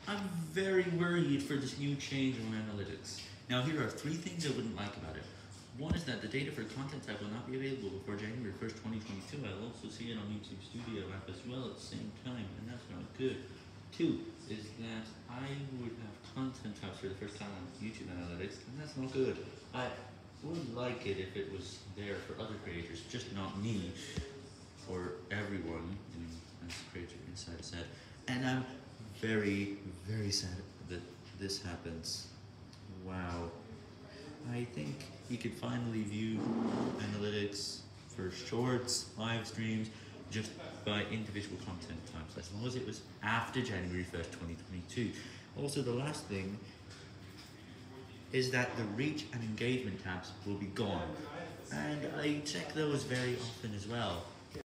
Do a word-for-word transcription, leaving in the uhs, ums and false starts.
I'm very worried for this new change on analytics. Now, here are three things I wouldn't like about it. One is that the data for content type will not be available before January first, twenty twenty-two. I'll also see it on YouTube Studio app as well at the same time, and that's not good. Two is that I would have content types for the first time on YouTube Analytics, and that's not good. I would like it if it was there for other creators, just not me, or everyone, in, as Creator Insider said. And I'm very, very sad that this happens. Wow. I think you could finally view analytics for shorts, live streams, just by individual content types, as long as it was after January first, twenty twenty-two. Also, the last thing is that the reach and engagement tabs will be gone, and I check those very often as well.